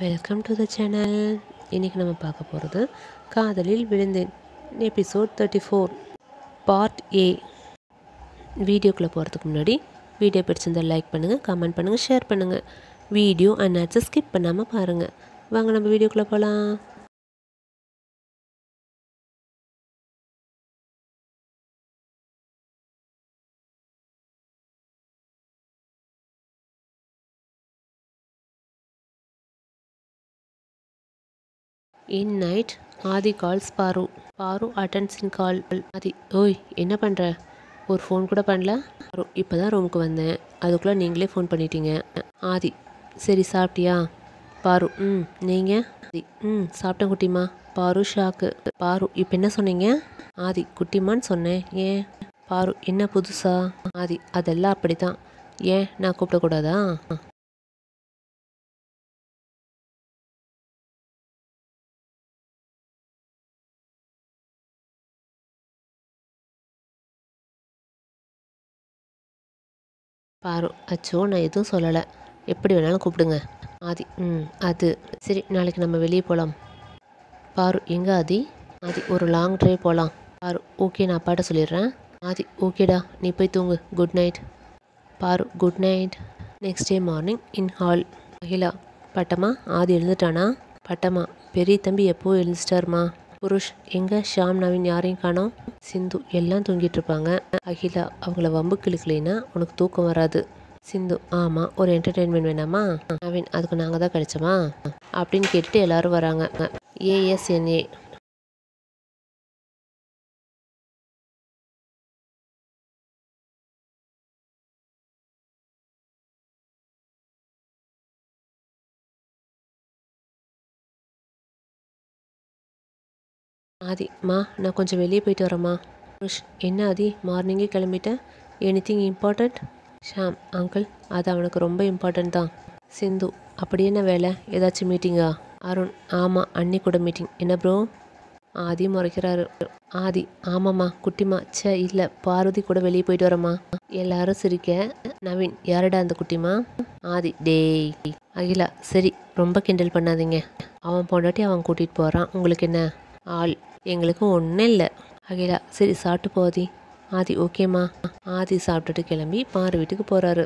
Welcome to the channel. இன்றைக்கி நம்ம பார்க்க போகிறது காதலில் விழுந்தேன் எபிசோட் 34 பார்ட் ஏ. வீடியோக்குள்ளே போகிறதுக்கு முன்னாடி வீடியோ பிடிச்சிருந்தால் லைக் பண்ணுங்கள், கமெண்ட் பண்ணுங்கள், ஷேர் பண்ணுங்கள். வீடியோ அண்ட் ஆட்ஸை ஸ்கிப் பண்ணாமல் பாருங்கள். வாங்க நம்ம வீடியோக்குள்ளே போகலாம். In night, ஆதி கால்ஸ் பாரு. பாரு அட்டென்ஸ் இன் கால். ஆதி, ஓய் என்ன பண்ணுற? ஒரு ஃபோன் கூட பண்ணல. பாரு, இப்போ தான் ரூமுக்கு வந்தேன், அதுக்குள்ளே நீங்களே ஃபோன் பண்ணிட்டீங்க. ஆதி, சரி சாப்பிட்டியா? பாரு, நீங்கள்? ஆதி, சாப்பிட்டேன் குட்டிமா. பாரு ஷாக்கு. பாரு, இப்போ என்ன சொன்னீங்க? ஆதி, குட்டிமான்னு சொன்னேன். ஏன்? பாரு, என்ன புதுசா? ஆதி, அதெல்லாம் அப்படி தான். ஏன் நான் கூப்பிடக்கூடாதா? பாரு, அச்சோ நான் எதுவும் சொல்லலை, எப்படி வேணாலும் கூப்பிடுங்க. ஆதி, அது சரி, நாளைக்கு நம்ம வெளியே போகலாம். பாரு, எங்கே ஆதி? ஆதி, ஒரு லாங் ட்ரைவ் போகலாம். பாரு, ஓகே நான் அப்பாட்ட சொல்லிடுறேன். ஆதி, ஓகேடா, நீ போய் தூங்கு, good night. Paru, good night. Next day morning in hall. Akila, Pattamma Aadhi எழுந்துட்டானா? பட்டம்மா, பெரிய தம்பி எப்போ எழுந்துச்சிட்டாருமா. புருஷ், எங்கே ஷாம் நவீன் யாரையும் காணோம். சிந்து, எல்லாம் தூங்கிட்டு இருப்பாங்க. அகிலா, அவங்கள வம்பு கிழக்கலைன்னா உனக்கு தூக்கம் வராது. சிந்து, ஆமாம், ஒரு என்டர்டெயின்மெண்ட் வேணாமா? நவீன், அதுக்கு நாங்கள் தான் கிடைச்சோமா அப்படின்னு கேட்டுட்டு எல்லாரும் வராங்க. ஏஎஸ்என்ஏ. ஆதி, மா நான் கொஞ்சம் வெளியே போயிட்டு வரேம்மா. புருஷ், என்ன ஆதி மார்னிங்கே கிளம்பிட்டேன், எனிதிங் இம்பார்ட்டண்ட்? ஷாம், அங்கிள், அது அவனுக்கு ரொம்ப இம்பார்ட்டண்ட் தான். சிந்து, அப்படி என்ன வேலை, ஏதாச்சும் மீட்டிங்கா? அருண், ஆமாம், அன்னி கூட மீட்டிங். என்ன ப்ரோ? ஆதி முறைக்கிறாரு. ஆதி, ஆமாம்மா குட்டிமா, இல்லை பார்வதி கூட வெளியே போயிட்டு வரேம்மா. எல்லாரும் சிரிக்க. நவீன், யாரடா அந்த குட்டிமா? ஆதி, டேய். அகிலா, சரி ரொம்ப கிண்டல் பண்ணாதீங்க, அவன் பொண்டாட்டி அவன் கூட்டிகிட்டு போகிறான், உங்களுக்கு என்ன? ஆள், எங்களுக்கு ஒன்றும் இல்லை. அகிலா, சரி சாப்பிட்டு போதி. ஆதி, ஓகேம்மா. ஆதி சாப்பிட்டுட்டு கிளம்பி பாரு வீட்டுக்கு போகிறாரு.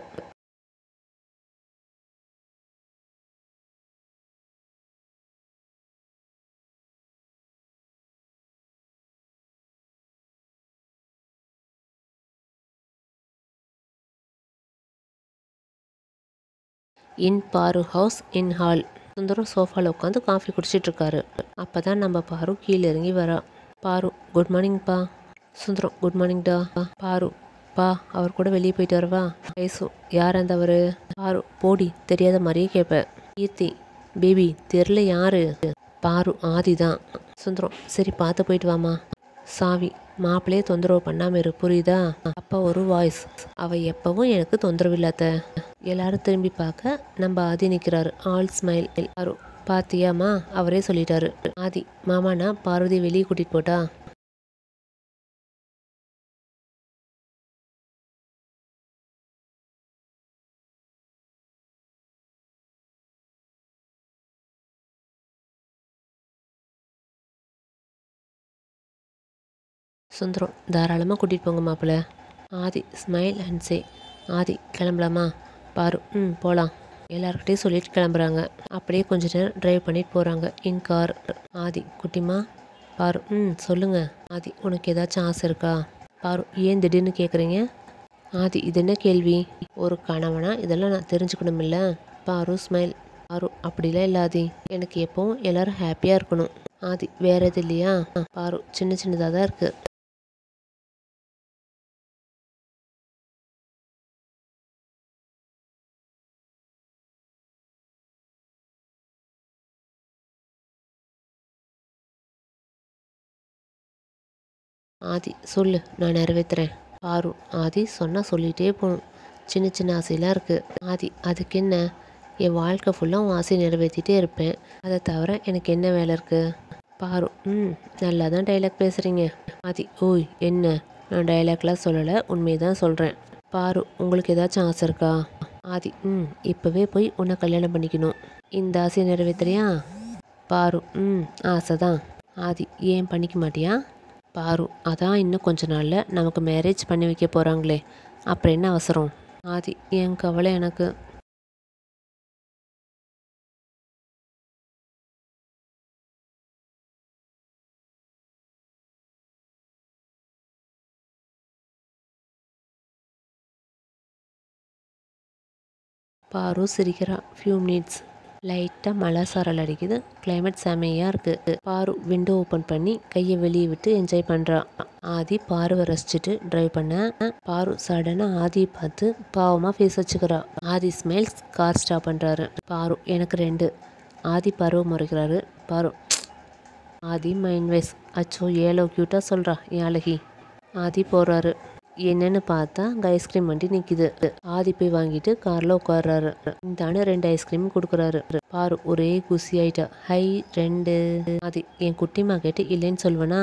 இன் பாரு ஹவுஸ் இன் ஹால். சுந்தரம் சோஃபாவில் உட்காந்து காஃபி குடிச்சிட்ருக்காரு. அப்போ தான் நம்ம பாரு கீழே இறங்கி வரா. பாரு, குட் மார்னிங்ப்பா. சுந்தரம், குட் மார்னிங்டா. பாரு, பா அவர் கூட வெளியே போயிட்டு வரவா? ஐசு, யார் அந்த அவர்? பாரு, போடி, தெரியாத மாதிரியே கேட்பேன். கீர்த்தி, பேபி தெரில யாரு? பாரு, ஆதி தான். சுந்தரம், சரி பார்த்து போயிட்டு வாமா. சாவி, மாப்பிள்ளையே தொந்தரவு பண்ணாமல் இரு, புரியுதா? அப்பா ஒரு வாய்ஸ், அவள் எப்பவும் எனக்கு தொந்தரவு இல்லாத. எல்லாரும் திரும்பி பார்க்க நம்ம ஆதி நிற்கிறாரு. All smile. பாரு, பாத்தியாமா, அவரே சொல்லிட்டாரு. ஆதி, மாமாண்ணா பார்வதி வெளியே கூட்டிகிட்டு போட்டா? சுந்தரம், தாராளமாக கூட்டிகிட்டு போங்க மாப்பிள்ளை. ஆதி ஸ்மைல் அண்ட் சே. ஆதி, கிளம்பலாமா? பாரு, போகலாம். எல்லாருக்கிட்டையும் சொல்லிட்டு கிளம்புறாங்க. அப்படியே கொஞ்ச நேரம் ட்ரைவ் பண்ணிட்டு போகிறாங்க இன் கார். ஆதி, குட்டிமா. பாரு, சொல்லுங்க. ஆதி, உனக்கு ஏதாச்சும் ஆசை இருக்கா? பாரு, ஏன் திடீர்னு கேட்குறீங்க? ஆதி, இது என்ன கேள்வி? ஒரு கணவனா இதெல்லாம் நான் தெரிஞ்சுக்கணுமில்ல. பாரு ஸ்மைல். பாரு, அப்படிலாம் இல்லை ஆதி, எனக்கு எப்பவும் எல்லாரும் ஹாப்பியாக இருக்கணும். ஆதி, வேற எது இல்லையா? பாரு, சின்ன சின்னதாக தான் இருக்குது. ஆதி, சொல்லு, நான் நிறைவேற்றுறேன். பாரு, ஆதி சொன்னால் சொல்லிகிட்டே போகணும், சின்ன சின்ன ஆசையெல்லாம் இருக்குது. ஆதி, அதுக்கு என்ன, என் வாழ்க்கை ஃபுல்லாக உன் ஆசையை நிறைவேற்றிட்டே இருப்பேன், அதை தவிர எனக்கு என்ன வேலை இருக்குது? பாரு, நல்லா தான் டைலாக் பேசுகிறீங்க. ஆதி, ஓய் என்ன, நான் டைலாக்லாம் சொல்லலை, உண்மையை தான் சொல்கிறேன். பாரு, உங்களுக்கு ஏதாச்சும் ஆசை இருக்கா? ஆதி, இப்போவே போய் உன்னை கல்யாணம் பண்ணிக்கணும். இந்த ஆசையை நிறைவேத்துறியா? பாரு ஆசை தான். ஆதி ஏன் பண்ணிக்க மாட்டியா? பாரு அதான் இன்னும் கொஞ்ச நாளில் நமக்கு மேரேஜ் பண்ணி வைக்க போகிறாங்களே, அப்புறம் என்ன அவசரம்? ஆதி என் கவலை எனக்கு. பாரு சிரிக்கிறா. ஃபியூ மினிட்ஸ் லைட்டாக மழை சாரல் அடிக்குது. கிளைமேட் செமையாக இருக்குது. பாரு விண்டோ ஓப்பன் பண்ணி கையை வெளியே விட்டு என்ஜாய் பண்ணுறா. ஆதி பாருவை ரசிச்சுட்டு ட்ரைவ் பண்ண. பாரு சடனாக ஆதியை பார்த்து பாவமாக ஃபேஸ் வச்சுக்கிறா. ஆதி ஸ்மைல்ஸ், கார் ஸ்டாப் பண்ணுறாரு. பாரு எனக்கு 2. ஆதி பாருவை முறைக்கிறாரு. பாரு ஆதி மைண்ட் வைஸ். அச்சோ ஏலோ க்யூட்டாக சொல்கிறா என் அழகி. ஆதி போகிறாரு. என்னன்னு பார்த்தா அங்கே ஐஸ்கிரீம் வண்டி நிற்கிது. ஆதி போய் வாங்கிட்டு காரில் உட்கார்றாரு. இந்தானு 2 ஐஸ்கிரீம் கொடுக்குறாரு. பாரு ஒரே குசி ஆயிட்டா. ஹை 2. ஆதி என் குட்டிமா கேட்டு இல்லைன்னு சொல்வேனா?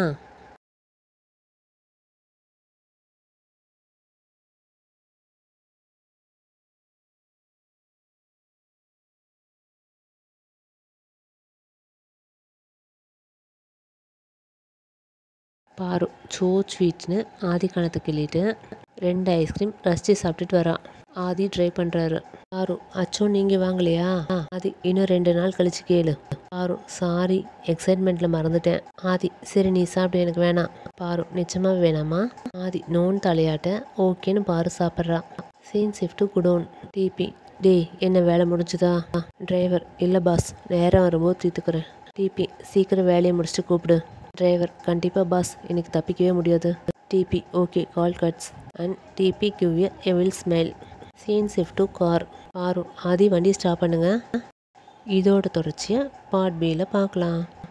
பாரு சோ ஸ்வீட்னு ஆதி கணத்தை கிள்ளிட்டு 2 ஐஸ்கிரீம் ரசிச்சு சாப்பிட்டுட்டு வரா. ஆதி ட்ரை பண்ணுறாரு. பாரு அச்சோ நீங்கள் வாங்கலையா? ஆதி இன்னும் 2 நாள் கழிச்சு கேளு. பாரு சாரி எக்ஸைட்மெண்ட்டில் மறந்துட்டேன். ஆதி சரி நீ சாப்பிடு, எனக்கு வேணாம். பாரு நிச்சயமாக வேணாமா? ஆதி நோன் தலையாட்ட ஓகேன்னு பாரு சாப்பிட்றா. Scene shift godown. டிபி டேய் என்ன வேலை முடிஞ்சுதா? டிரைவர் இல்லை பாஸ், நேரம் வரும்போது தீர்த்துக்கிறேன். டிபி சீக்கிரம் வேலையை முடிச்சுட்டு கூப்பிடு. டிரைவர் கண்டிப்பாக பாஸ், எனக்கு தப்பிக்கவே முடியாது. DP okay call cuts and DP give evil smile. Scene shift to car. Paru Aadhi வண்டி ஸ்டாப் பண்ணுங்க. இதோட தொடர்ச்சியை பார்ட் பியில் பார்க்கலாம்.